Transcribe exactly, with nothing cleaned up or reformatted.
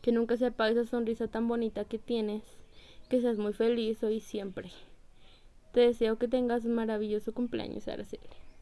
que nunca se apague esa sonrisa tan bonita que tienes, que seas muy feliz hoy y siempre. Te deseo que tengas un maravilloso cumpleaños, Araceli.